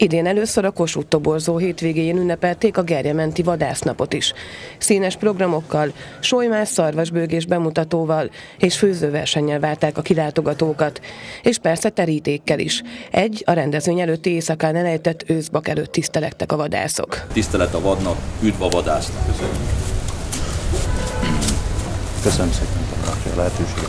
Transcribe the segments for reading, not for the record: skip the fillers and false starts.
Idén először a Kossuth-toborzó hétvégéjén ünnepelték a Gerjementi Vadásznapot is. Színes programokkal, solymás szarvasbőgés bemutatóval és főzőversennyel várták a kilátogatókat, és persze terítékkel is. A rendezvény előtti éjszakán elejtett őszbak előtt tisztelegtek a vadászok. Tisztelet a vadnak, üdv a vadásznak. Köszönöm szépen a lehetőséget.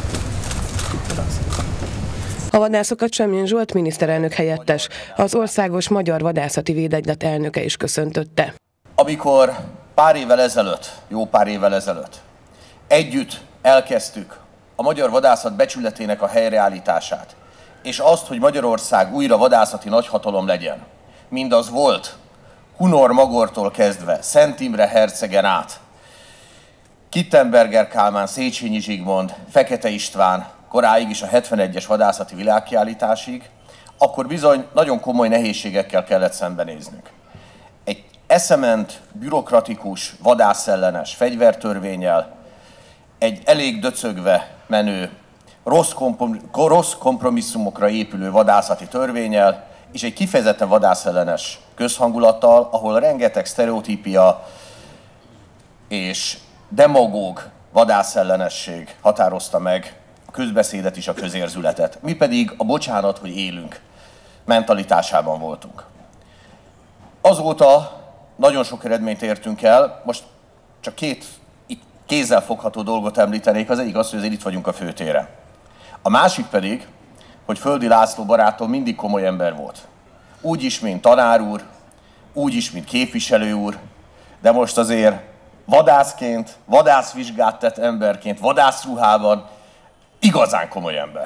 A vadászokat Semjén Zsolt miniszterelnök helyettes, az Országos Magyar Vadászati Védegylet elnöke is köszöntötte. Amikor jó pár évvel ezelőtt együtt elkezdtük a magyar vadászat becsületének a helyreállítását, és azt, hogy Magyarország újra vadászati nagyhatalom legyen, mindaz volt Hunor Magortól kezdve, Szent Imre hercegen át, Kittenberger Kálmán, Széchenyi Zsigmond, Fekete István, koráig is a 71-es vadászati világkiállításig, akkor bizony nagyon komoly nehézségekkel kellett szembenéznünk. Egy eszement, bürokratikus, vadászellenes fegyvertörvénnyel, egy elég döcögve menő, rossz kompromisszumokra épülő vadászati törvénnyel, és egy kifejezetten vadászellenes közhangulattal, ahol rengeteg sztereotípia és demagóg vadászellenesség határozta meg a közbeszédet és a közérzületet. Mi pedig a bocsánat, hogy élünk mentalitásában voltunk. Azóta nagyon sok eredményt értünk el, most csak két kézzel fogható dolgot említenék, az egyik az, hogy azért itt vagyunk a főtéren. A másik pedig, hogy Földi László barátom mindig komoly ember volt. Úgy is, mint tanár úr, úgy is, mint képviselő úr, de most azért vadászként, vadászvizsgát tett emberként, vadászruhában igazán komoly ember.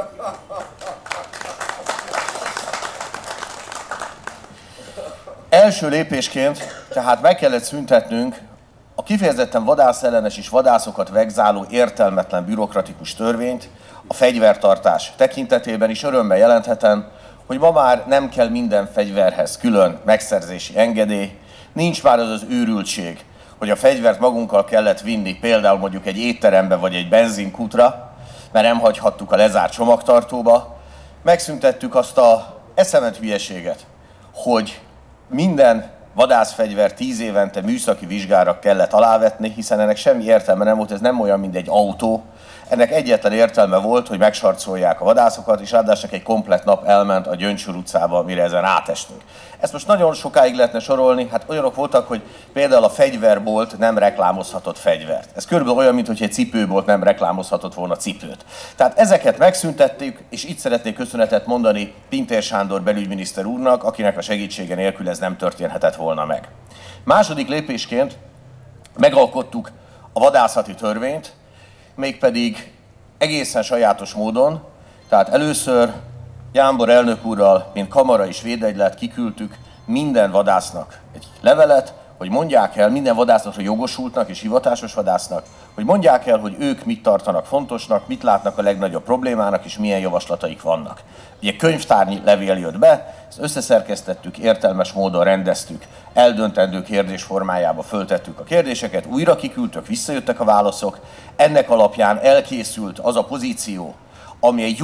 Első lépésként tehát meg kellett szüntetnünk a kifejezetten vadászellenes és vadászokat vegzáló értelmetlen bürokratikus törvényt a fegyvertartás tekintetében is. Örömmel jelenthetem, hogy ma már nem kell minden fegyverhez külön megszerzési engedély, nincs már az az őrültség, hogy a fegyvert magunkkal kellett vinni például mondjuk egy étterembe vagy egy benzinkútra, mert nem hagyhattuk a lezárt csomagtartóba. Megszüntettük azt az eszement hülyeséget, hogy minden vadászfegyver 10 évente műszaki vizsgára kellett alávetni, hiszen ennek semmi értelme nem volt, ez nem olyan, mint egy autó. Ennek egyetlen értelme volt, hogy megsarcolják a vadászokat, és ráadásul egy komplett nap elment a Gyöngycsúr utcába, mire ezen átestünk. Ezt most nagyon sokáig lehetne sorolni, hát olyanok voltak, hogy például a fegyverbolt nem reklámozhatott fegyvert. Ez körülbelül olyan, mint hogy egy cipőbolt nem reklámozhatott volna cipőt. Tehát ezeket megszüntettük, és itt szeretnék köszönetet mondani Pintér Sándor belügyminiszter úrnak, akinek a segítsége nélkül ez nem történhetett volna meg. Második lépésként megalkottuk a vadászati törvényt, mégpedig egészen sajátos módon, tehát először Jámbor elnök úrral, mint kamara és védegylet kiküldtük minden vadásznak egy levelet, hogy mondják el, minden vadásznak, jogosultnak és hivatásos vadásznak, hogy mondják el, hogy ők mit tartanak fontosnak, mit látnak a legnagyobb problémának, és milyen javaslataik vannak. Ugye könyvtárnyi levél jött be, ezt összeszerkesztettük, értelmes módon rendeztük, eldöntendő kérdés formájába föltettük a kérdéseket, újra kiküldtük, visszajöttek a válaszok, ennek alapján elkészült az a pozíció, ami egy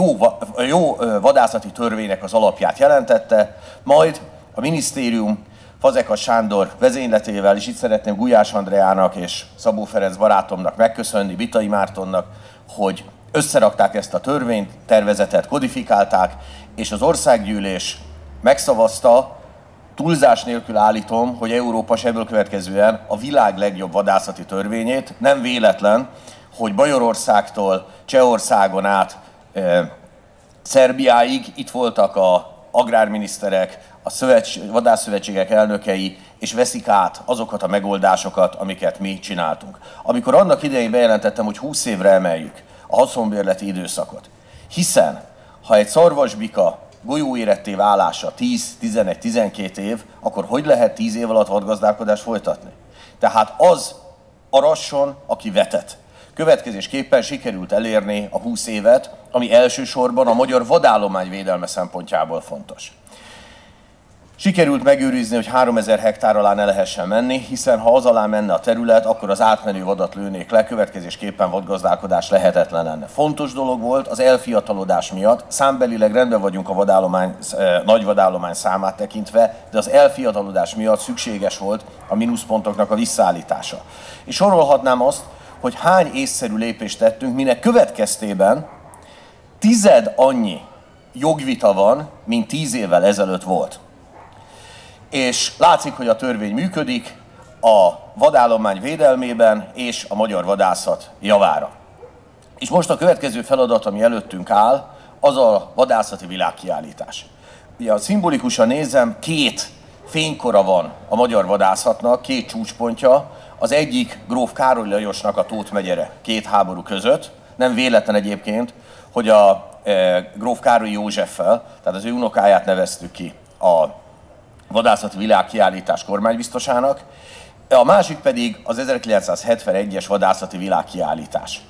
jó vadászati törvénynek az alapját jelentette, majd a minisztérium Fazekas Sándor vezényletével, és itt szeretném Gulyás Andreának és Szabó Ferenc barátomnak megköszönni, Vitai Mártonnak, hogy összerakták ezt a törvénytervezetet, kodifikálták, és az országgyűlés megszavazta, túlzás nélkül állítom, hogy Európa ebből következően a világ legjobb vadászati törvényét. Nem véletlen, hogy Bajorországtól Csehországon át Szerbiáig itt voltak az agrárminiszterek, a vadászszövetségek elnökei, és veszik át azokat a megoldásokat, amiket mi csináltunk. Amikor annak idején bejelentettem, hogy 20 évre emeljük a haszonbérleti időszakot, hiszen ha egy szarvasbika golyóéretté válása 10, 11, 12 év, akkor hogy lehet 10 év alatt vadgazdálkodást folytatni? Tehát az arasson, aki vetett. Következésképpen sikerült elérni a 20 évet, ami elsősorban a magyar vadállomány védelme szempontjából fontos. Sikerült megőrizni, hogy 3000 hektár alá ne lehessen menni, hiszen ha az alá menne a terület, akkor az átmenő vadat lőnék le, következésképpen vadgazdálkodás lehetetlen lenne. Fontos dolog volt az elfiatalodás miatt, számbelileg rendben vagyunk a nagy vadállomány számát tekintve, de az elfiatalodás miatt szükséges volt a mínuszpontoknak a visszaállítása. És sorolhatnám azt, hogy hány észszerű lépést tettünk, minek következtében 10 annyi jogvita van, mint 10 évvel ezelőtt volt. És látszik, hogy a törvény működik a vadállomány védelmében és a magyar vadászat javára. És most a következő feladat, ami előttünk áll, az a vadászati világkiállítás. Ugye, ha szimbolikusan nézem, 2 fénykora van a magyar vadászatnak, 2 csúcspontja. Az egyik gróf Károly Lajosnak a Tóth megyere 2 háború között. Nem véletlen egyébként, hogy a gróf Károly Józseffel, tehát az ő unokáját neveztük ki a vadászati világkiállítás kormánybiztosának, a másik pedig az 1971-es vadászati világkiállítás,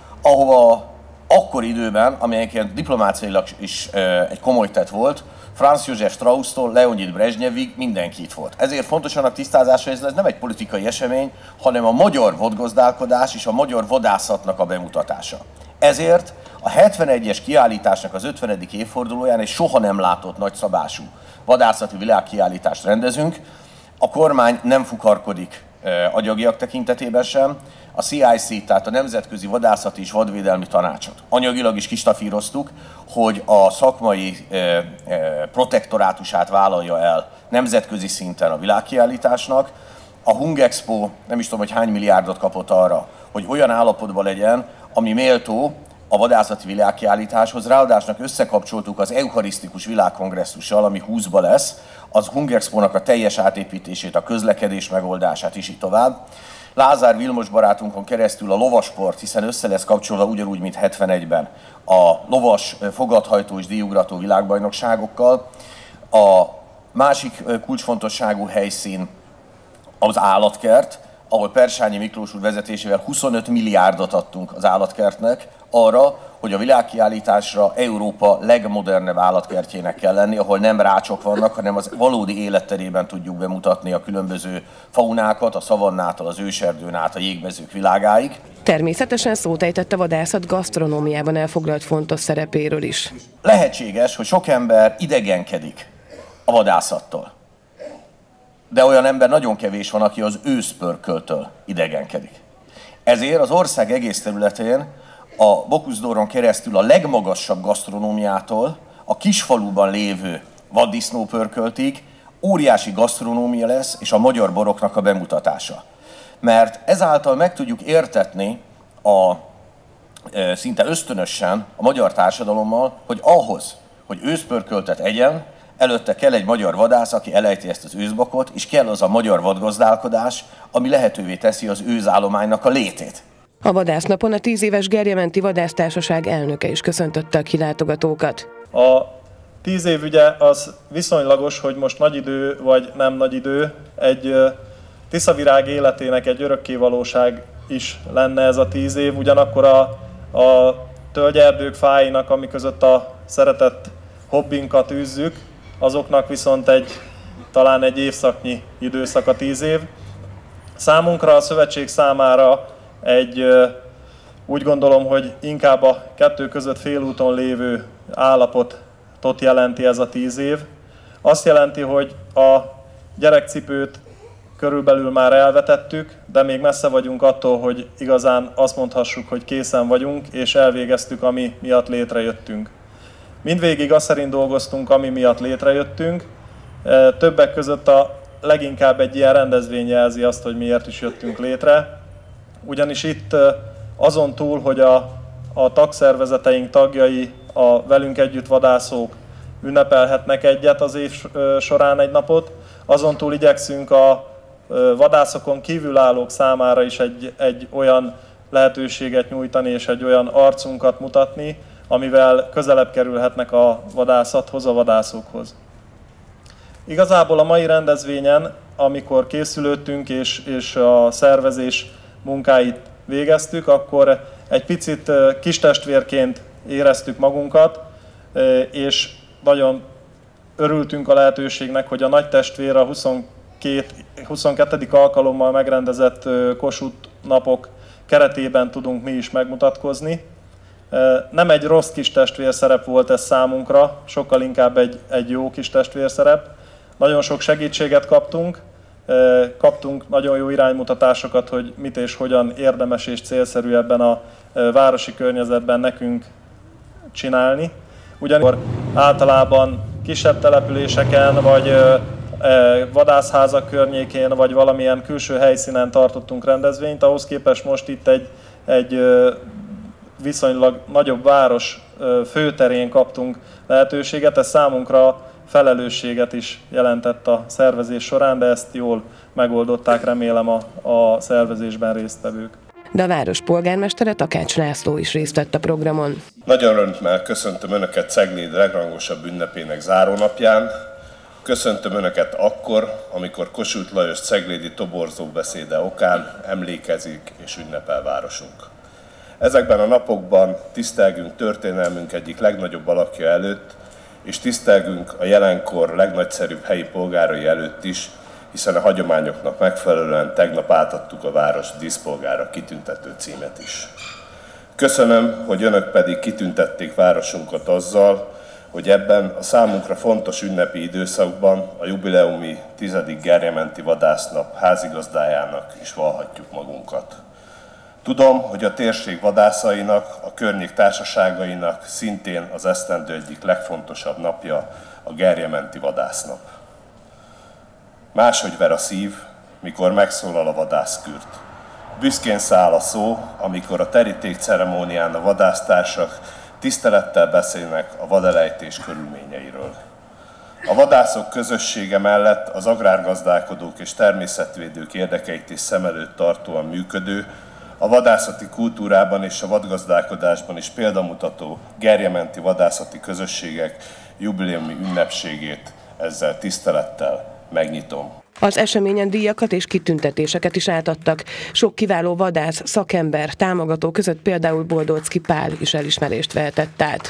ahova akkor időben, ami egyébként diplomáciailag is egy komoly tett volt, Franz Josef Strauss-tól Leonid Brezsnyevig mindenki itt volt. Ezért fontos annak tisztázása, hogy ez nem egy politikai esemény, hanem a magyar vadgazdálkodás és a magyar vadászatnak a bemutatása. Ezért a 71-es kiállításnak az 50. évfordulóján egy soha nem látott nagyszabású vadászati világkiállítást rendezünk. A kormány nem fukarkodik agyagiak tekintetében sem. A CIC, tehát a Nemzetközi Vadászati és Vadvédelmi Tanácsot anyagilag is kistafíroztuk, hogy a szakmai protektorátusát vállalja el nemzetközi szinten a világkiállításnak. A Hungexpo nem is tudom, hogy hány milliárdot kapott arra, hogy olyan állapotban legyen, ami méltó a vadászati világkiállításhoz. Ráadásul összekapcsoltuk az Eucharisztikus Világkongresszussal, ami 20-ba lesz, az Hungexpo-nak a teljes átépítését, a közlekedés megoldását is így tovább. Lázár Vilmos barátunkon keresztül a lovasport, hiszen össze lesz kapcsolva ugyanúgy, mint 71-ben a lovas fogadhajtó és díjugrató világbajnokságokkal. A másik kulcsfontosságú helyszín az állatkert, ahol Persányi Miklós úr vezetésével 25 milliárdot adtunk az állatkertnek arra, hogy a világkiállításra Európa legmodernebb állatkertjének kell lenni, ahol nem rácsok vannak, hanem az valódi életterében tudjuk bemutatni a különböző faunákat, a szavannától, az őserdőn át a jégmezők világáig. Természetesen szót ejtett a vadászat gasztronómiában elfoglalt fontos szerepéről is. Lehetséges, hogy sok ember idegenkedik a vadászattól. De olyan ember nagyon kevés van, aki az őszpörköltől idegenkedik. Ezért az ország egész területén a Bocuse-d'Oron keresztül a legmagasabb gasztronómiától a kisfaluban lévő vaddisznópörköltig óriási gasztronómia lesz, és a magyar boroknak a bemutatása. Mert ezáltal meg tudjuk értetni szinte ösztönösen a magyar társadalommal, hogy ahhoz, hogy őszpörköltet egyen, előtte kell egy magyar vadász, aki elejti ezt az őszbakot, és kell az a magyar vadgazdálkodás, ami lehetővé teszi az őzállománynak a létét. A vadásznapon a 10 éves Gerjementi Vadásztársaság elnöke is köszöntötte a kilátogatókat. A 10 év ugye az viszonylagos, hogy most nagy idő vagy nem nagy idő. Egy Tiszavirág életének egy örökkévalóság is lenne ez a 10 év, ugyanakkor a tölgyerdők fáinak, ami között a szeretett hobbinkat űzzük, azoknak viszont talán egy évszaknyi időszak a 10 év. Számunkra, a szövetség számára úgy gondolom, hogy inkább a kettő között félúton lévő állapotot jelenti ez a 10 év. Azt jelenti, hogy a gyerekcipőt körülbelül már elvetettük, de még messze vagyunk attól, hogy igazán azt mondhassuk, hogy készen vagyunk, és elvégeztük, ami miatt létrejöttünk. Mindvégig azt szerint dolgoztunk, ami miatt létrejöttünk. Többek között leginkább egy ilyen rendezvény jelzi azt, hogy miért is jöttünk létre. Ugyanis itt azon túl, hogy a tagszervezeteink tagjai, a velünk együtt vadászók ünnepelhetnek egyet az év során egy napot, azon túl igyekszünk a vadászokon kívülállók számára is egy olyan lehetőséget nyújtani és egy olyan arcunkat mutatni, amivel közelebb kerülhetnek a vadászathoz, a vadászokhoz. Igazából a mai rendezvényen, amikor készülődtünk és a szervezés munkáit végeztük, akkor egy picit kistestvérként éreztük magunkat, és nagyon örültünk a lehetőségnek, hogy a nagy testvér a 22. alkalommal megrendezett Kossuth napok keretében tudunk mi is megmutatkozni. Nem egy rossz kis testvérszerep volt ez számunkra, sokkal inkább egy jó kis testvérszerep. Nagyon sok segítséget kaptunk nagyon jó iránymutatásokat, hogy mit és hogyan érdemes és célszerű ebben a városi környezetben nekünk csinálni. Ugyanakkor általában kisebb településeken, vagy vadászházak környékén, vagy valamilyen külső helyszínen tartottunk rendezvényt, ahhoz képest most itt egy viszonylag nagyobb város főterén kaptunk lehetőséget. Ez számunkra felelősséget is jelentett a szervezés során, de ezt jól megoldották, remélem a szervezésben résztvevők. De a város polgármestere, Takács László is részt vett a programon. Nagyon örömmel köszöntöm Önöket Cegléd legrangosabb ünnepének zárónapján. Köszöntöm Önöket akkor, amikor Kossuth Lajos ceglédi toborzó beszéde okán emlékezik és ünnepel városunk. Ezekben a napokban tisztelgünk történelmünk egyik legnagyobb alakja előtt, és tisztelgünk a jelenkor legnagyszerűbb helyi polgárai előtt is, hiszen a hagyományoknak megfelelően tegnap átadtuk a város díszpolgára kitüntető címet is. Köszönöm, hogy Önök pedig kitüntették városunkat azzal, hogy ebben a számunkra fontos ünnepi időszakban a jubileumi 10. Gerjementi Vadásznap házigazdájának is vallhatjuk magunkat. Tudom, hogy a térség vadászainak, a környék társaságainak szintén az esztendő egyik legfontosabb napja a Gerjementi Vadásznap. Máshogy ver a szív, mikor megszólal a vadászkürt. Büszkén száll a szó, amikor a teríték ceremónián a vadásztársak tisztelettel beszélnek a vadelejtés körülményeiről. A vadászok közössége mellett az agrárgazdálkodók és természetvédők érdekeit is szem előtt tartóan működő, a vadászati kultúrában és a vadgazdálkodásban is példamutató gerjementi vadászati közösségek jubileumi ünnepségét ezzel tisztelettel megnyitom. Az eseményen díjakat és kitüntetéseket is átadtak. Sok kiváló vadász, szakember, támogató között például Boldocki Pál is elismerést vehetett át.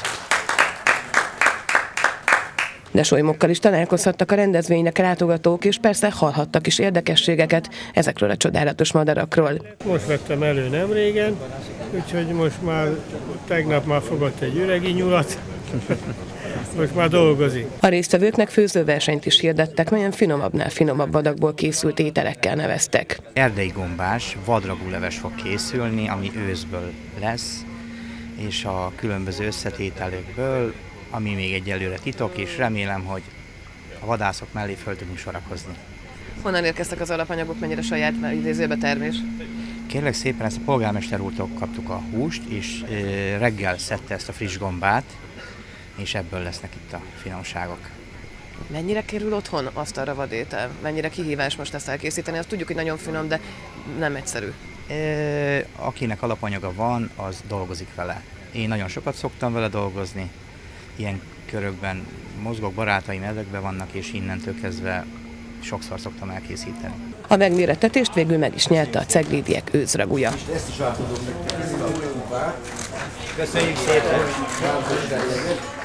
De solymokkal is találkozhattak a rendezvénynek látogatók, és persze hallhattak is érdekességeket ezekről a csodálatos madarakról. Most vettem elő nem régen, úgyhogy most már tegnap már fogott egy üregi nyulat. Most már dolgozik. A résztvevőknek főzőversenyt is hirdettek, melyen finomabbnál finomabb vadakból készült ételekkel neveztek. Erdei gombás vadragúleves fog készülni, ami őszből lesz, és a különböző összetételekből, ami még egyelőre titok, és remélem, hogy a vadászok mellé föl tudunk sorakozni. Honnan érkeztek az alapanyagok, mennyire saját idézőbe termés? Kérlek szépen, ezt a polgármester úrtól kaptuk a húst, és reggel szedte ezt a friss gombát, és ebből lesznek itt a finomságok. Mennyire kerül otthon asztalra vadétel? Mennyire kihívás most ezt elkészíteni? Azt tudjuk, hogy nagyon finom, de nem egyszerű. Akinek alapanyaga van, az dolgozik vele. Én nagyon sokat szoktam vele dolgozni, ilyen körökben mozgok, barátaim ezekben vannak, és innentől kezdve sokszor szoktam elkészíteni. A megmérettetést végül meg is nyerte a ceglédiek őzragúja. Köszönjük szépen!